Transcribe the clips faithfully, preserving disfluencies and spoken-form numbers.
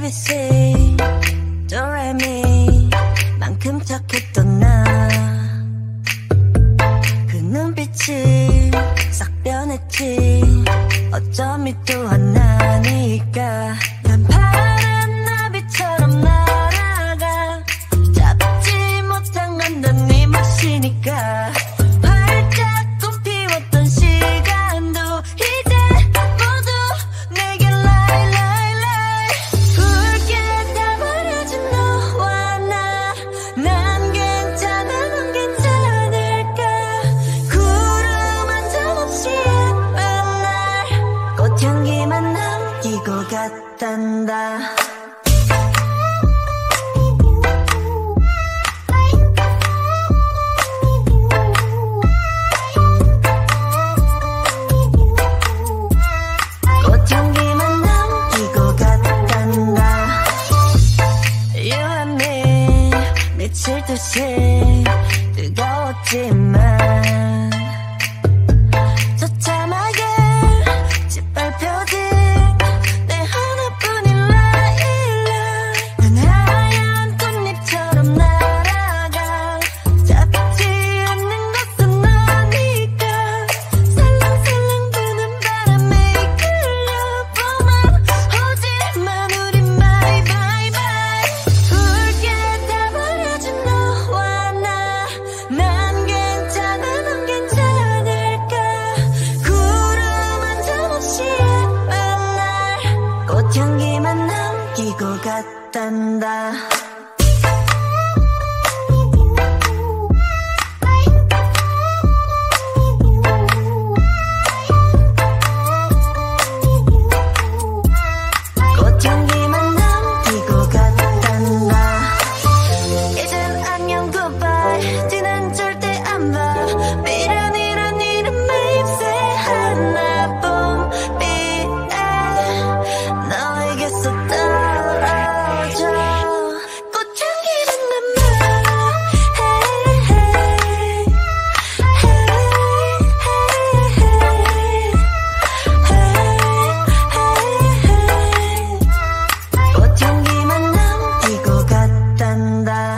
에이비씨 도레미 만큼 착했던 나 그 눈빛이 싹 변했지 어쩜 이 또 하나니까 난 파란 나비처럼 날아가 잡지 못한 건 넌 네 몫이니까 활짝 꽃피웠던 시간도 이제 모두 내게 lie lie lie 붉게 다 버려진 너와 나 난 괜찮아 넌 괜찮을까 구름 한 점 없이 예쁜 날 꽃향기만 남기고 갔단다 미칠 듯이 뜨거웠지만 처참하게 짓밟혀진 내 하나뿐인 라일락 난 하얀 꽃잎처럼 날아가 잡지 않는 것은 너니까 살랑살랑 부는 바람에 이끌려 봄만 오지만 우린 바이 바이 바이 붉게 다 버려진 너와 나 난 괜찮아 넌 괜찮을까 구름 한 점 없이 예쁜 날 꽃향기만 남기고 갔단다 꽃향기만 남기고 갔단다 이젠 안녕 굿바이 뒤는 절대 안 봐 미련이란 이름 맵새 하나뿐빛에 너에게서 떨어져 꽃향기만 남아 hey, hey, hey, hey, hey. 꽃향기만 남기고 갔단다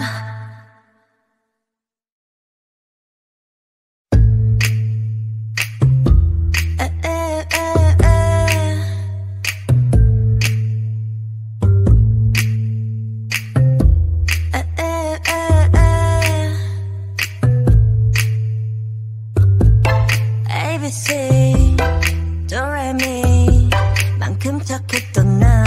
에이비씨 도레미 만큼 착했던 나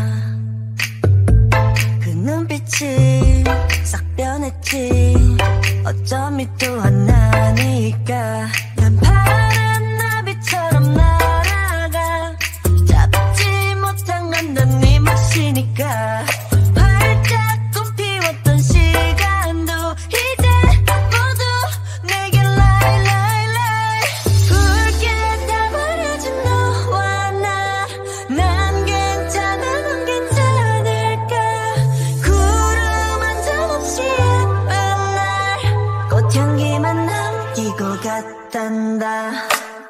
그 눈빛이 싹 변했지 어쩜 이 또 하나니까 난 파란 나비처럼 날아가 잡지 못한 건 넌 네 몫이니까 활짝 꽃피웠던 시간도 이제 모두 내게 lie lie lie 붉게 다 버려진 너와 나 난 괜찮아 넌 괜찮을까 구름 한 점 없이 예쁜 날 꽃향기만 남기고 갔단다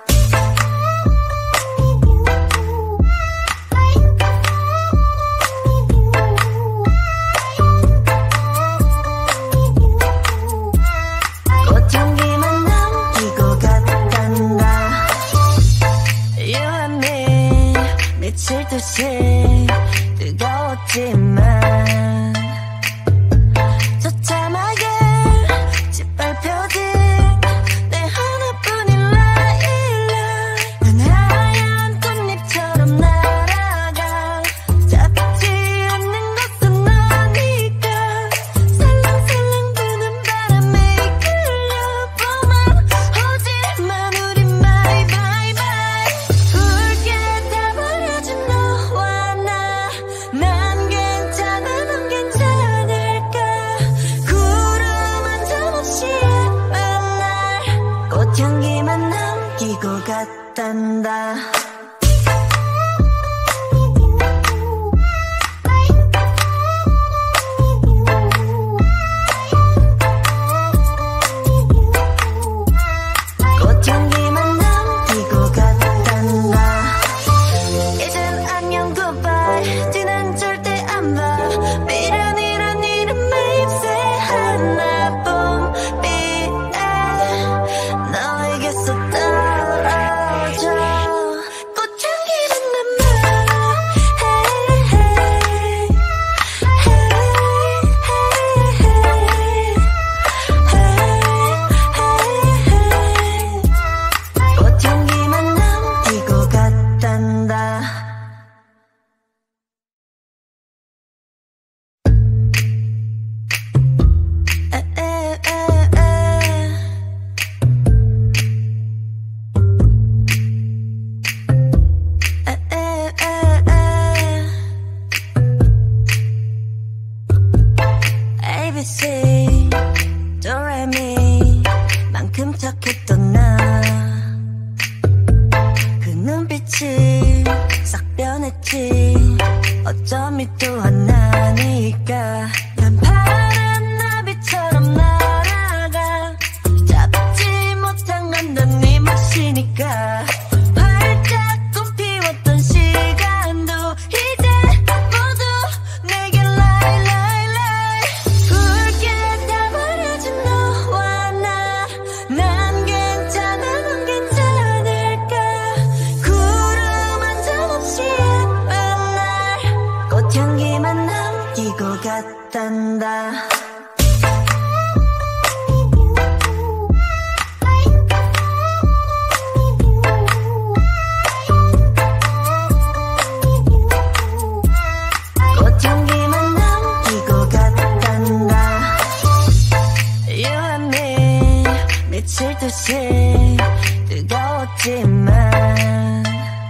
꽃향기만 남기고 갔단다 You and me 미칠 듯이 뜨거웠지만 처참하게 짓밟혀진 내 하나뿐인 라일락 난 하얀 꽃잎처럼 날아가 잡지 않는 것은 너니까 살랑살랑 부는 바람에 이끌려 봄만 오지만 우린 바이 바이 바이 붉게 다 버려진 너와 나 난 괜찮아 넌 괜찮아 어쩜 이 또한 나니까 난 파란 나비처럼 날아가 잡지 못한 건 넌 네 몫이니까 활짝 꽃피웠던 시간도 이제 모두 내게 lie lie lie 붉게 다 버려진 너와 나 난 괜찮아 넌 괜찮을까 구름 한 점 없이 예쁜 날 꽃향기만 남기고 갔단다 꽃향기만 남기고 갔단다 You and me 미칠 듯이 뜨거웠지만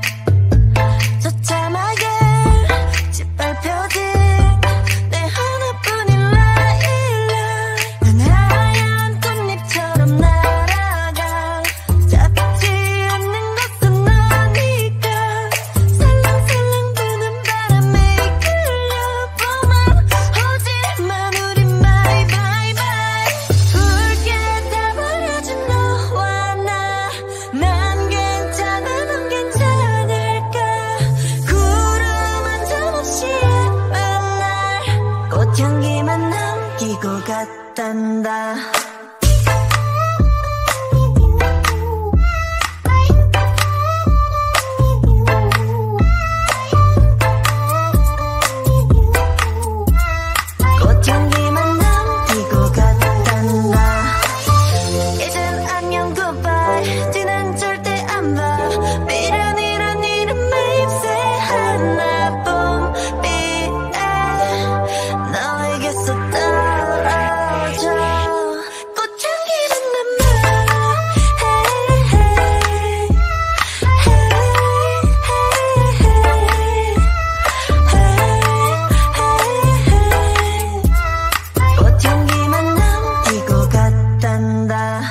처참하게 짓밟혀진 내 하나뿐인 라일락 난 하얀 꽃잎처럼 날아가 잡지 않는 것은 너니까 살랑살랑 부는 바람에 이끌려보만 오지만 우린 bye bye bye 붉게 다 버려진 너와 나 난 괜찮아 넌 괜찮을까 구름 한 점 없이 예쁜 날 꽃향기만 남기고 갔단다 꽃향기만 남기고 갔단다 이젠 안녕 goodbye 뒤는 절대 안 봐 미련이란 이름에 입새 하나뿐비에 너에게서 떨어져 꽃향기만 남아 hey, hey, hey, hey, hey. 꽃향기만 남기고 갔단다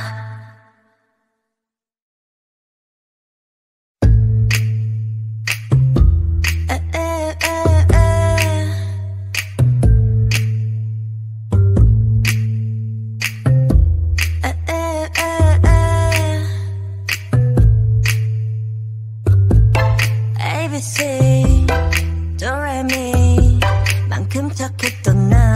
A B C 도레미 만큼 착했던 나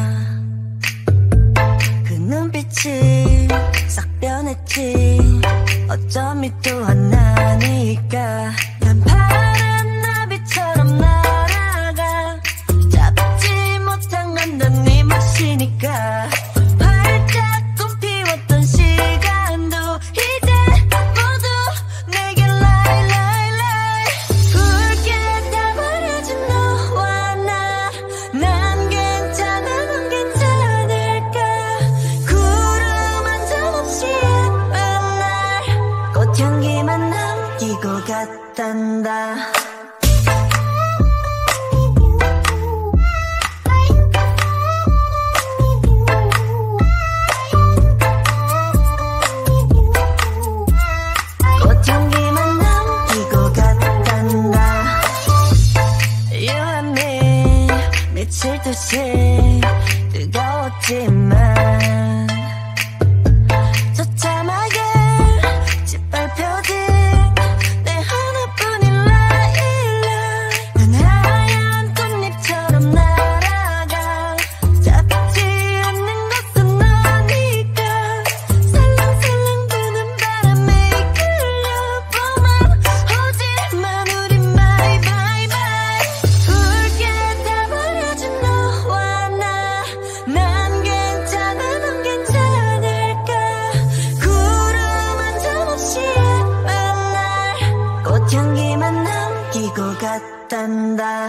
그 눈빛이 싹 변했지 어쩜 이 또한 나니까 난 파란 나비처럼 날아가 잡지 못한 건 넌 네 몫이니까 활짝 꽃피웠던 시간도 이제 모두 내게 lie lie lie 붉게 다 버려진 너와 나 난 괜찮아 넌 괜찮을까 구름 한 점 없이 예쁜 날 꽃향기만 남기고 갔단다 꽃향기만 남기고 갔단다 You and me 미칠 듯이 뜨거웠지만 처참하게 짓밟혀진 내 하나뿐인 라일락 난 하얀 꽃잎처럼 날아가 잡지 않는 것은 너니까 살랑살랑 부는 바람에 이끌려보만 오지만 우린 bye bye bye 붉게 다 버려진 너와 나 난 괜찮아 넌 괜찮을까 구름 한 점 없이 예쁜 날 꽃향기만 남기고 갔단다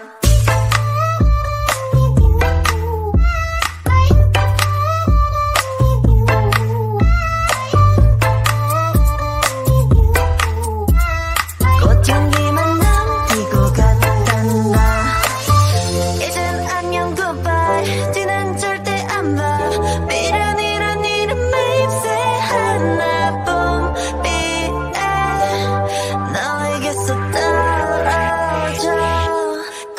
꽃향기만 남기고 갔단다 이젠 안녕 goodbye 뒤는 절대 안 봐 미련이란 이름에 입새 하나뿐비에 너에게서 떨어져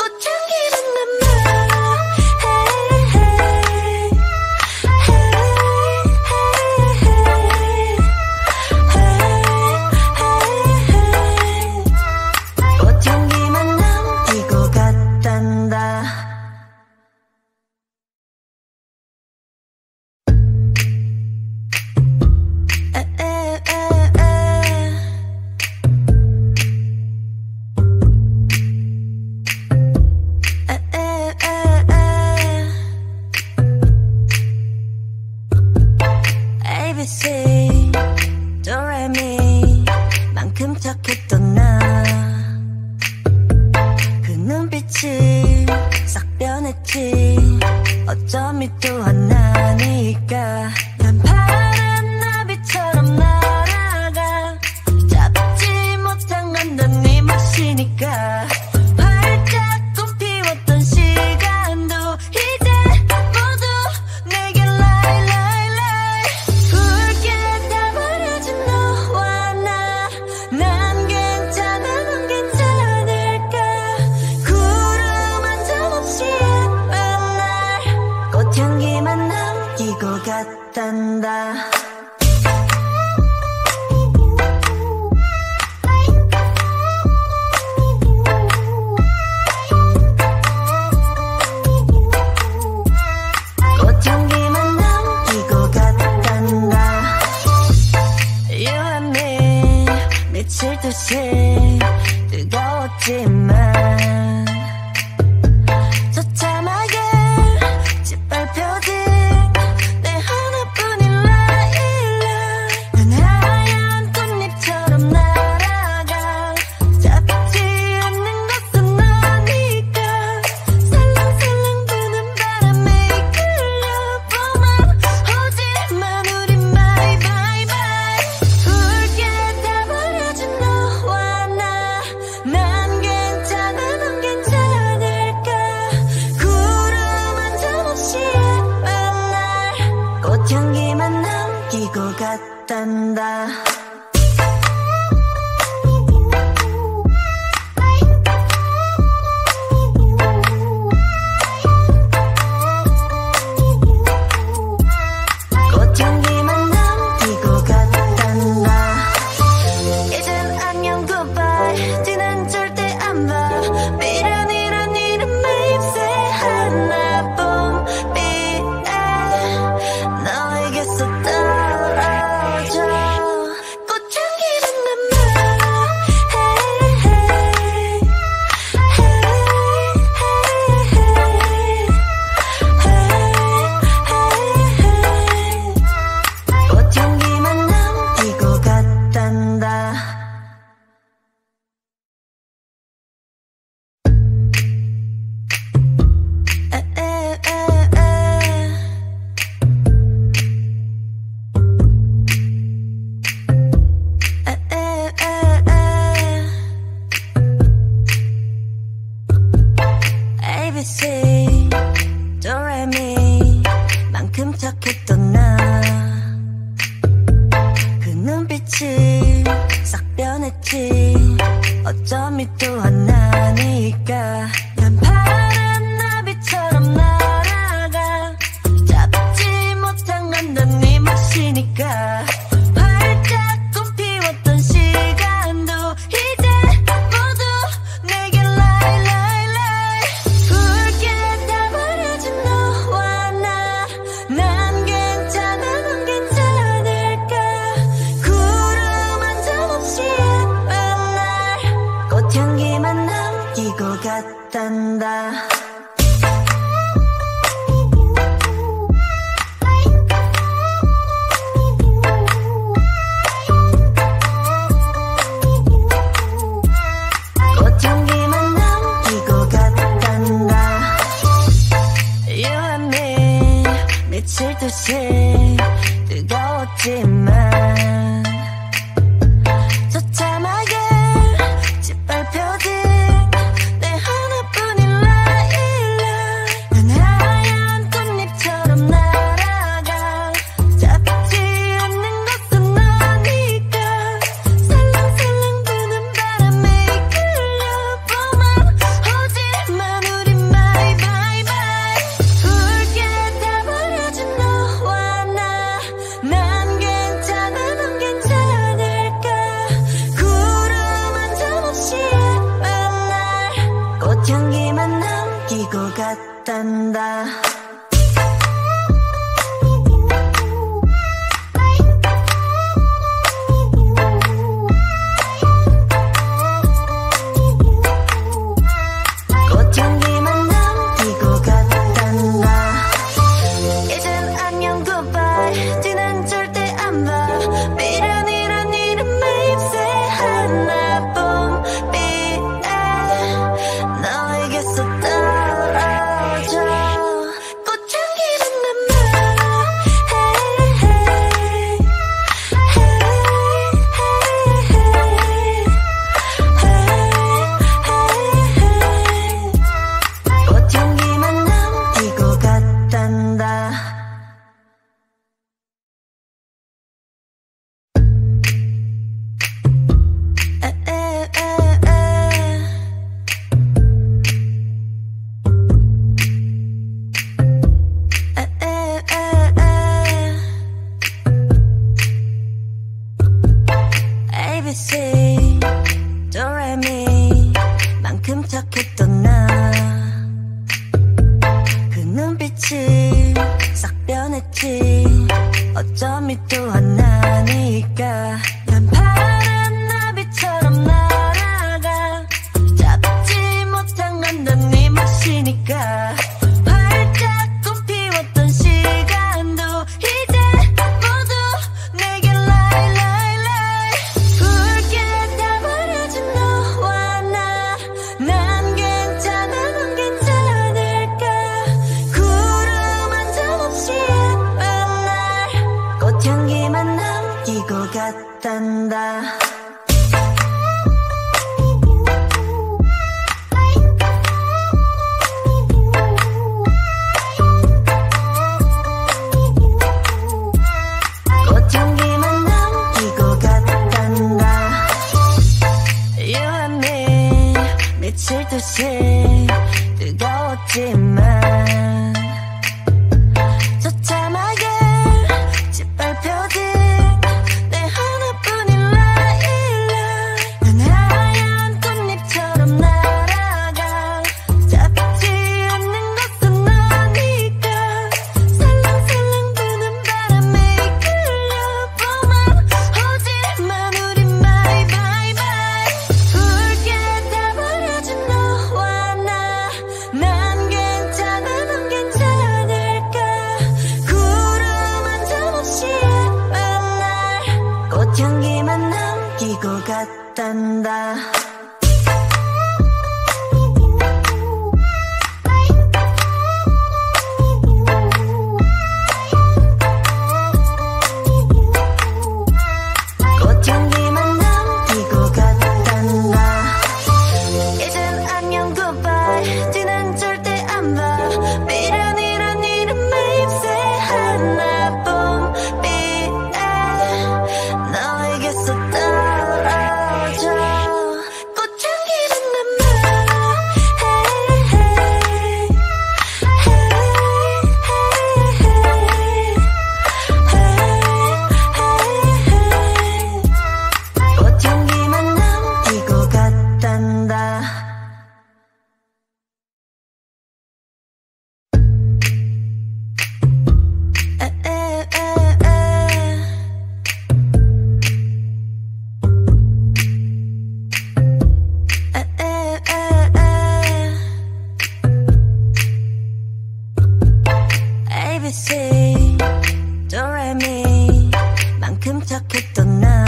어쩜 이 또한 나니까 난 파란 나비처럼 날아가 잡지 못한 건 넌 네 몫이니까 활짝 꽃피웠던 시간도 이제 모두 내게 lie lie lie 붉게 다 버려진 너와 나 난 괜찮아 넌 괜찮을까 구름 한 점 없이 예쁜 날 꽃향기만 남기고 갔단다 꽃향기만 남기고 갔단다 You and me 미칠 듯이 뜨거웠지만 처참하게 짓밟혀진 내 하나뿐인 라일락 난 하얀 꽃잎처럼 날아가 잡지 않는 것은 너니까 살랑살랑 부는 바람에 이끌려보만 오지만 우리 bye bye bye 붉게 다 버려진 너와 나 난 괜찮아 넌 괜찮을까 구름 한 점 없이 예쁜 날 꽃향기만 남기고 갔단다 꽃향기만 남기고 갔단다 이젠 안녕 goodbye 뒤는 절대 안 봐 미련이란 이름의 잎새 하나뿐비에 너에게서 떨어져 꽃향기만 남아 hey, hey, hey, hey, hey. 꽃향기만 남기고 갔단다 A B C 도레미 만큼 착했던 나 그 눈빛이 싹 변했지 어쩜 이 또한 나니까 난 파란 나비처럼 날아가 잡지 못한 건 넌 네 몫이니까 활짝 꽃피웠던 시간도 이제 모두 내게 lie lie lie 붉게 다 버려진 너와 나 난 괜찮아 넌 괜찮을까 구름 한 점 없이 예쁜 날 꽃향기만 남기고 갔단다 꽃향기만 남기고 갔단다 You and me 미칠 듯이 뜨거웠지만 처참하게 짓밟혀진 내 하나뿐인 라일락 난 하얀 꽃잎처럼 날아가 잡지 않는 것은 너니까 살랑살랑 부는 바람에 이끌려보만 오지만 우리 bye bye bye 붉게 다 버려진 너와 나 난 괜찮아 넌 괜찮을까 구름 한 점 없이 예쁜 날 꽃향기만 남기고 갔단다 꽃향기만 남기고 갔단다 이젠 안녕 goodbye 뒤는 절대 안 봐 미련이란 이름의 잎새 하나뿐비에 너에게서 떨어져 뜨거웠지만 처참하게 짓밟혀진 내 하나뿐인 라일락 난 하얀 꽃잎처럼 날아가 잡지 않는 것은 너니까 살랑살랑 부는 바람에 이끌려보만 오지만 우린 바이 바이 바이 붉게 다 버려진 너와 나 난 괜찮아 넌 괜찮을까 구름 한 점 없이 예쁜 날 꽃향기만 남기고 갔단다 꽃향기만 남기고 갔단다 이젠 안녕 굿바이 뒤는 절대 안 봐 미련이란 이름의 잎새 하나뿐비에 너에게서 떨어져 꽃향기만 남아 헤이 꽃향기만 남기고 갔단다 에이비씨 도레미 만큼 착했던 나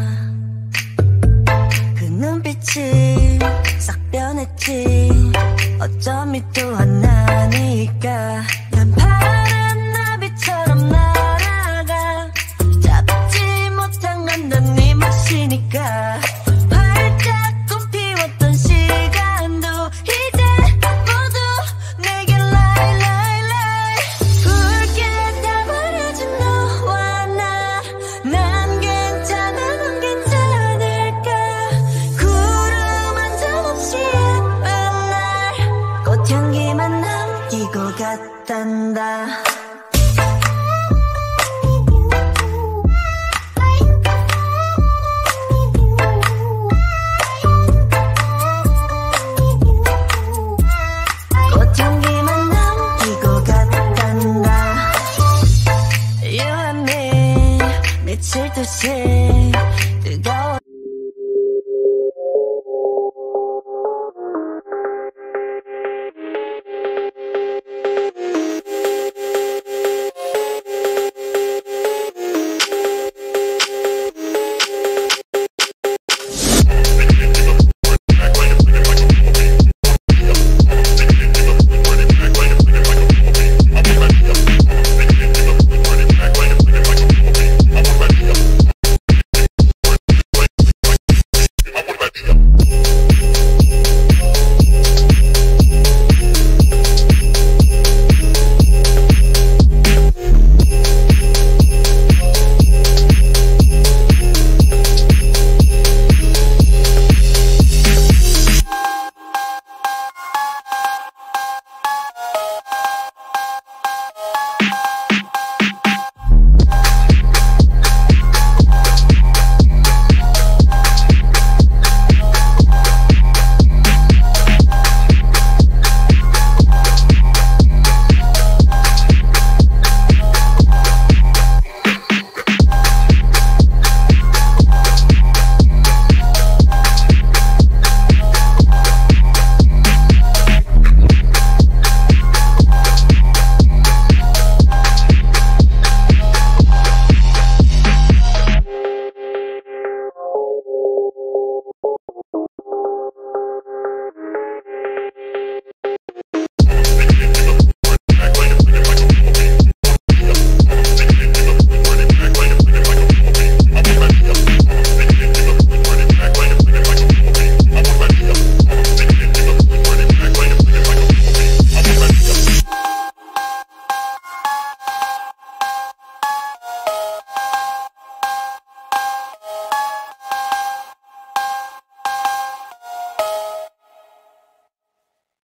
그 눈빛이 싹 변했지 어쩜 이 또한 나니까 난 파란 나비처럼 날아가 잡지 못한 건 넌 네 몫이니까 활짝 꽃피웠던 시간도 이제 모두 내게 lie lie lie 붉게 다 버려진 너와 나 난 괜찮아 넌 괜찮을까 구름 한 점 없이 예쁜 날 꽃향기만 남기고 갔단다